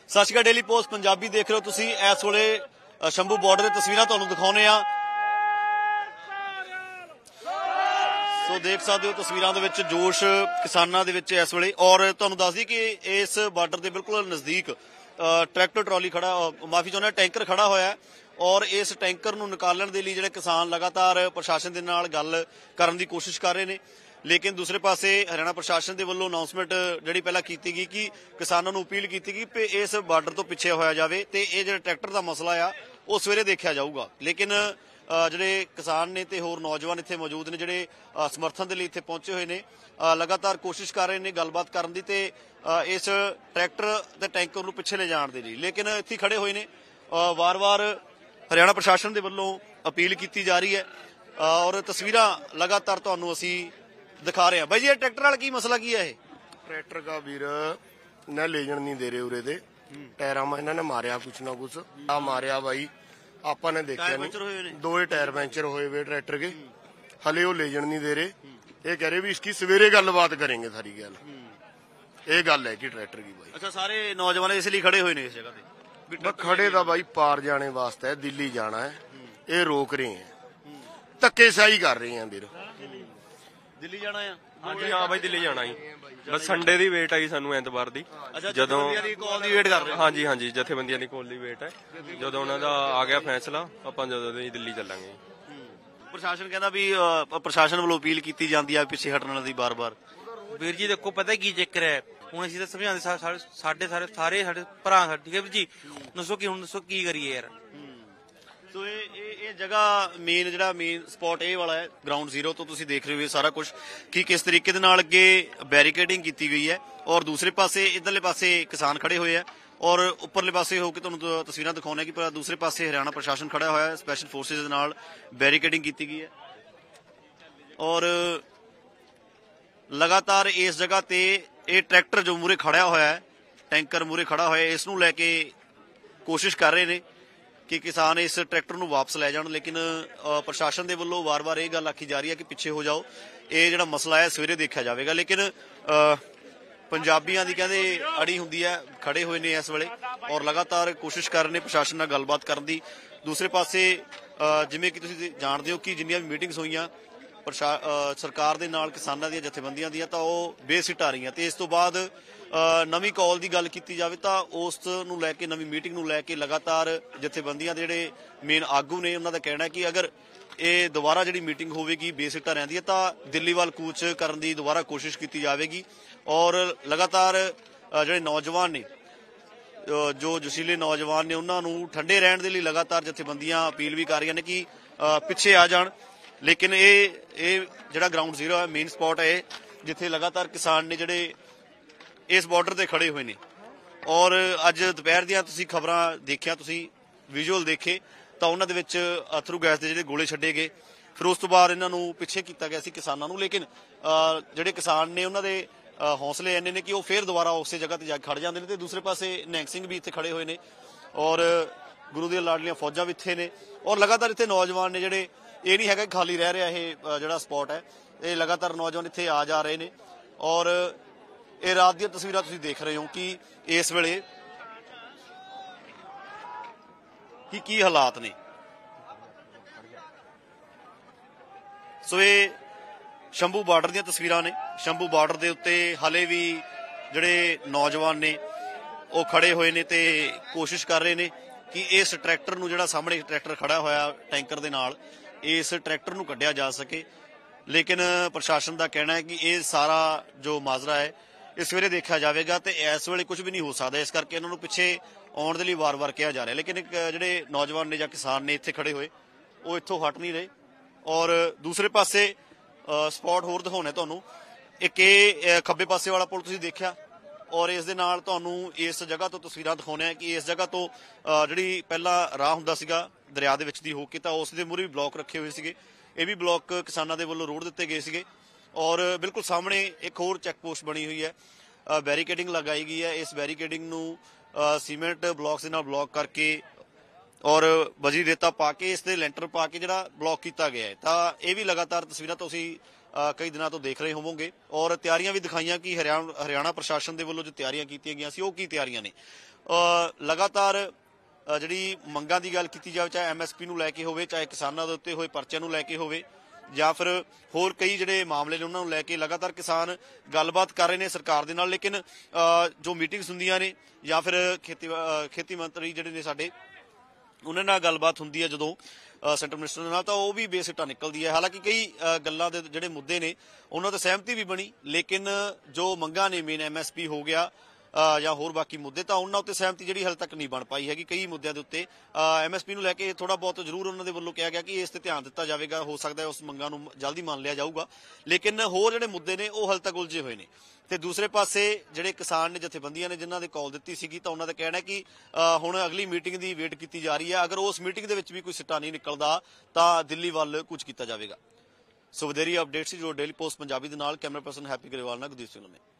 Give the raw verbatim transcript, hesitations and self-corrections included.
सत श्री अकाल daily post Punjabi देख रहे हो तुसी। इस वेले शंभू बॉर्डर की तस्वीरां तुहानूं दिखाउने आ। सो देख सकते हो तस्वीरां दे विच जोश किसानां दे विच इस वेले। और तुहानूं दस दी कि इस बार्डर के बिल्कुल नज़दीक ट्रैक्टर ट्रॉली खड़ा माफी चाहुंदा टैंकर खड़ा होया है और इस टैंकर नूं निकालण दे लई जिहड़े किसान लगातार प्रशासन दे नाल गल करन दी कोशिश कर रहे हैं। लेकिन दूसरे पासे हरियाणा प्रशासन के वलों अनाउंसमेंट जिहड़ी पहलां कीती गई कि किसानां नूं अपील कीती गई कि इस बार्डर तो पिछे होया जावे ते इह जिहड़ा ट्रैक्टर का मसला आ वो सवेरे देखा जाऊगा। लेकिन जिहड़े किसान ने ते होर नौजवान इत्थे मौजूद ने जिहड़े समर्थन के लिए इत्थे पहुंचे हुए ने लगातार कोशिश कर रहे हैं गलबात करन दी ते इस ट्रैक्टर ते टैंकर नूं पिछे ले जाण दे लई। लेकिन इत्थे खड़े हुए ने वार वार हरियाणा प्रशासन के वलों अपील की जा रही है और तस्वीरां लगातार तुहानूं असीं दिखा रहे हैं। भाई जी ट्रैक्टर वाला की मसला की है? ट्रैक्टर का वीर इन्हें ले जान नहीं दे रहे उरे दे टायरा में इन्होंने मारिया कुछ ना कुछ आ मारिया भाई आपा ने देखा नहीं दो टायर पैंचर हुए हुए ट्रैक्टर के हले वो ले जान नहीं दे रहे। ये कह रहे भी इसकी सवेरे गलबात करेंगे सारी गल ये गल है कि ट्रैक्टर की भाई। अच्छा सारे नौजवान इसलिए खड़े हुए इस जगह पे? खड़े का भाई पार जाने वास्ते दिल्ली जाना है ये रोक रहे हैं धक्केशाही कर रहे हैं वीर। दिल्ली जाना है? हाँ जी हाँ भाई दिल्ली जाना ही बस संडे की वेट आई सानू एतवार की ਜਦੋਂ वेट कर रहे हाँ जी हाँ जी जथेबंदियां ਦੀ ਕੋਲ ਦੀ ਵੇਟ ਹੈ ਜਦੋਂ ਉਹਨਾਂ ਦਾ ਆ ਗਿਆ ਫੈਸਲਾ ਆਪਾਂ ਜਦੋਂ ਦੀ ਦਿੱਲੀ ਚੱਲਾਂਗੇ। ਪ੍ਰਸ਼ਾਸਨ ਕਹਿੰਦਾ ਵੀ ਪ੍ਰਸ਼ਾਸਨ ਵੱਲੋਂ ਅਪੀਲ ਕੀਤੀ ਜਾਂਦੀ ਆ ਪਿੱਛੇ ਹਟਣ ਦੀ ਬਾਰ-ਬਾਰ। ਵੀਰ ਜੀ ਦੇਖੋ ਪਤਾ ਕੀ ਚੱਕਰ ਹੈ ਹੁਣ ਅਸੀਂ ਤਾਂ ਸਮਝਾਉਂਦੇ ਸਾਡੇ ਸਾਰੇ ਸਾਰੇ ਸਾਡੇ ਭਰਾ ਸਾਡੇ ਠੀਕ ਹੈ ਵੀਰ ਜੀ ਦੱਸੋ ਕਿ ਹੁਣ ਦੱਸੋ ਕੀ ਕਰੀਏ ਯਾਰ। ਸੋ ਇਹ ਇਹ ਜਗ੍ਹਾ ਮੇਨ ਜਿਹੜਾ ਮੇਨ ਸਪੌਟ ਇਹ ਵਾਲਾ ਹੈ ਗਰਾਊਂਡ ਜ਼ੀਰੋ ਤੋਂ ਤੁਸੀਂ ਦੇਖ ਰਹੇ ਹੋ ਸਾਰਾ ਕੁਝ ਕਿ ਕਿਸ ਤਰੀਕੇ ਦੇ ਨਾਲ ਅੱਗੇ ਬੈਰੀਕੇਡਿੰਗ ਕੀਤੀ ਗਈ ਹੈ ਔਰ ਦੂਸਰੇ ਪਾਸੇ ਇਧਰਲੇ ਪਾਸੇ ਕਿਸਾਨ ਖੜੇ ਹੋਏ ਆ ਔਰ ਉੱਪਰਲੇ ਪਾਸੇ ਹੋ ਕੇ ਤੁਹਾਨੂੰ ਤਸਵੀਰਾਂ ਦਿਖਾਉਣੇ ਕਿ ਪਰ ਦੂਸਰੇ ਪਾਸੇ ਹਰਿਆਣਾ ਪ੍ਰਸ਼ਾਸਨ ਖੜਾ ਹੋਇਆ ਹੈ ਸਪੈਸ਼ਲ ਫੋਰਸਿਸ ਦੇ ਨਾਲ ਬੈਰੀਕੇਡਿੰਗ ਕੀਤੀ ਗਈ ਹੈ ਔਰ ਲਗਾਤਾਰ ਇਸ ਜਗ੍ਹਾ ਤੇ ਇਹ ਟਰੈਕਟਰ ਜੋ ਮੂਰੇ ਖੜਾ ਹੋਇਆ ਹੈ ਟੈਂਕਰ ਮੂਰੇ ਖੜਾ ਹੋਇਆ ਇਸ ਨੂੰ ਲੈ ਕੇ ਕੋਸ਼ਿਸ਼ ਕਰ ਰਹੇ ਨੇ कि किसान इस ट्रैक्टर नूं वापस लै जाण। लेकिन प्रशासन के वलों वार वार ये गल आखी जा रही है कि पिछे हो जाओ ये जिहड़ा मसला है सवेरे देखा जाएगा। लेकिन पंजाबियों की कहते अड़ी हुंदी है खड़े हुए ने इस वेले और लगातार कोशिश कर रहे हैं प्रशासन नाल गलबात करन दी। दूसरे पासे जिवें कि तुसीं जाणदे हो कि जिन्नियां भी मीटिंग्स होईयां प्रशा सरकार दे नाल किसानां दीयां जथेबंदियां दीयां तां ओह बेसिट आ रहीआं ते इस तो बाद नवीं कॉल की गल की जाए तो उस नूं लैके नवीं मीटिंग नूं लैके लगातार जथेबंदियां दे जिहड़े मेन आगू ने उन्हां दा कहना है कि अगर ये दोबारा जिहड़ी मीटिंग होवेगी बेसिटा रहिंदी है तो दिल्ली वाल कूच करन दी दोबारा कोशिश की जाएगी। और लगातार जिहड़े नौजवान ने जो जोशीले नौजवान ने उन्हां नूं ठंडे रहण दे लई लगातार जथेबंदियां अपील भी कर रही ने कि पिछे आ जाण। लेकिन ये ये जिहड़ा ग्राउंड जीरो है मेन स्पॉट है जिथे लगातार किसान ने जिहड़े इस बॉर्डर से खड़े हुए ने और अज दोपहर दियां तुसीं खबरां देखिया तुसीं विजुअल देखे तो उन्हां दे विच अथरू गैस के जिहड़े गोले छड्डे गए फिर उस तो बाद इन्हां नूं पिछे कीता गया सी किसानां नूं। लेकिन जिहड़े किसान ने उन्हां दे हौसले इन्ने ने कि वो फिर दोबारा उस जगह ते जा खड़ जांदे ने ते दूसरे पासे निहंग सिंह भी इत्थे खड़े हुए ने और गुरु दी लाडलियां फौजां भी इत्थे ने और लगातार इत्थे नौजवान ने जिहड़े ये नहीं हैगा खाली रह रहा ये जिहड़ा स्पॉट है ये लगातार नौजवान इत्थे आ जा रहे ने। और ये रात दी तस्वीरां तुसीं देख रहे हो कि इस वेले कि की हालात ने। सो ये शंभू बार्डर दी तस्वीरां ने शंभू बार्डर के उत्ते हाले भी जिहड़े नौजवान ने वो खड़े हुए ने ते कोशिश कर रहे ने कि इस ट्रैक्टर नूं जिहड़ा सामने ट्रैक्टर खड़ा होया टैंकर दे नाल इस ट्रैक्टर नूं कढिया जा सके। लेकिन प्रशासन का कहना है कि ये सारा जो माजरा है इस वेले देखा जाएगा तो इस वेले कुछ भी नहीं हो सकता इस करके इन्होंने पिछे आने के लिए वार वार कहा जा रहा है। लेकिन एक जिहड़े नौजवान ने या किसान ने इत्थे खड़े हुए वो इत्थों हट नहीं रहे। और दूसरे पासे स्पॉट होर दिखाने तुहानूं एक ये खब्बे पासे वाला पुल तुसीं देखिया और इस दे नाल तुहानूं इस जगह तो तस्वीरां दिखाउने कि इस जगह तो जिहड़ी पहला राह हुंदा सीगा दरिया दे विच दी हो के तां उस दे मूहरे ब्लॉक रखे हुए सीगे ये भी ब्लॉक किसानां दे वल्लों रोड दित्ते गए सीगे। और बिल्कुल सामने एक होर चैक पोस्ट बनी हुई है बैरीकेडिंग लगाई गई है इस बैरीकेडिंग नूं सीमेंट ब्लॉक्स दे नाल ब्लॉक करके और बजरी रेता पा के इस दे लैंटर पा के जिहड़ा ब्लॉक किया गया है। तो यह भी लगातार तस्वीरां तुसीं ਕਈ ਦਿਨਾਂ ਤੋਂ ਦੇਖ ਰਹੇ ਹੋਵੋਗੇ ਔਰ ਤਿਆਰੀਆਂ ਵੀ ਦਿਖਾਈਆਂ ਕਿ ਹਰਿਆਣਾ ਹਰਿਆਣਾ ਪ੍ਰਸ਼ਾਸਨ ਦੇ ਵੱਲੋਂ ਜੋ ਤਿਆਰੀਆਂ ਕੀਤੀਆਂ ਗਈਆਂ ਸੀ ਉਹ ਕੀ ਤਿਆਰੀਆਂ ਨੇ। ਲਗਾਤਾਰ ਜਿਹੜੀ ਮੰਗਾਂ ਦੀ ਗੱਲ ਕੀਤੀ ਜਾਵੇ, ਚਾਹੇ ਐਮਐਸਪੀ ਨੂੰ ਲੈ ਕੇ ਹੋਵੇ, ਚਾਹੇ ਕਿਸਾਨਾਂ ਦੇ ਉੱਤੇ ਹੋਏ ਪਰਚਿਆਂ ਨੂੰ ਲੈ ਕੇ ਹੋਵੇ, ਜਾਂ ਫਿਰ ਹੋਰ ਕਈ ਜਿਹੜੇ ਮਾਮਲੇ ਨੇ ਉਹਨਾਂ ਨੂੰ ਲੈ ਕੇ ਲਗਾਤਾਰ ਕਿਸਾਨ ਗੱਲਬਾਤ ਕਰ ਰਹੇ ਨੇ ਸਰਕਾਰ ਦੇ ਨਾਲ। ਲੇਕਿਨ ਜੋ ਮੀਟਿੰਗਸ ਹੁੰਦੀਆਂ ਨੇ ਜਾਂ ਫਿਰ ਖੇਤੀ ਖੇਤੀ ਮੰਤਰੀ ਜਿਹੜੇ ਨੇ ਸਾਡੇ, ਉਹਨਾਂ ਨਾਲ ਗੱਲਬਾਤ ਹੁੰਦੀ ਹੈ ਜਦੋਂ ਸੈਂਟਰ ਮਿਨਿਸਟਰ ਦੇ ਨਾਲ, ਤਾਂ ਉਹ ਵੀ ਬੇਸਿੱਟਾ ਨਿਕਲਦੀ ਹੈ। ਹਾਲਾਂਕਿ ਕਈ ਗੱਲਾਂ ਦੇ ਜਿਹੜੇ ਮੁੱਦੇ ਨੇ ਉਹਨਾਂ ਤੇ ਸਹਿਮਤੀ ਵੀ ਬਣੀ, ਲੇਕਿਨ ਜੋ ਮੰਗਾਂ ਨੇ ਮੇਨ ਐਮਐਸਪੀ ਹੋ ਗਿਆ ਜਾਂ ਹੋਰ ਬਾਕੀ ਮੁੱਦੇ, ਤਾਂ ਉਹਨਾਂ ਉੱਤੇ ਸਹਿਮਤੀ ਜਿਹੜੀ ਹਾਲੇ ਤੱਕ ਨਹੀਂ ਬਣ ਪਾਈ ਹੈਗੀ। ਕਈ ਮੁੱਦਿਆਂ ਦੇ ਉੱਤੇ ਐਮਐਸਪੀ ਨੂੰ ਲੈ ਕੇ ਥੋੜਾ ਬਹੁਤ ਜ਼ਰੂਰ ਉਹਨਾਂ ਦੇ ਵੱਲੋਂ ਕਿਹਾ ਗਿਆ ਕਿ ਇਸ ਤੇ ਧਿਆਨ ਦਿੱਤਾ ਜਾਵੇਗਾ, ਹੋ ਸਕਦਾ ਹੈ ਉਸ ਮੰਗਾਂ ਨੂੰ ਜਲਦੀ ਮੰਨ ਲਿਆ ਜਾਊਗਾ, ਲੇਕਿਨ ਹੋਰ ਜਿਹੜੇ ਮੁੱਦੇ ਨੇ ਉਹ ਹਾਲੇ ਤੱਕ ਉਲਝੇ ਹੋਏ ਨੇ। ਤੇ ਦੂਸਰੇ ਪਾਸੇ ਜਿਹੜੇ ਕਿਸਾਨ ਨੇ, ਜਥੇਬੰਦੀਆਂ ਨੇ ਜਿਨ੍ਹਾਂ ਦੇ ਕਾਲ ਦਿੱਤੀ ਸੀਗੀ, ਤਾਂ ਉਹਨਾਂ ਦਾ ਕਹਿਣਾ ਕਿ ਹੁਣ ਅਗਲੀ ਮੀਟਿੰਗ ਦੀ ਵੇਟ ਕੀਤੀ ਜਾ ਰਹੀ ਹੈ। ਅਗਰ ਉਸ ਮੀਟਿੰਗ ਦੇ ਵਿੱਚ ਵੀ ਕੋਈ ਸਿੱਟਾ ਨਹੀਂ ਨਿਕਲਦਾ ਤਾਂ ਦਿੱਲੀ ਵੱਲ ਕੁਝ ਕੀਤਾ ਜਾਵੇਗਾ। ਸੋ ਵਧੇਰੀ ਅਪਡੇਟ ਸੀ ਜੋ ਡੇਲੀ ਪੋਸਟ ਪੰਜਾਬੀ ਦੇ ਨਾਲ ਕੈਮਰਾ ਪਰਸਨ ਹੈਪੀ ਗਰੇਵਾਲ ਨਾਲ ਗੁਰਦੀਪ ਸਿੰਘ ਨੇ।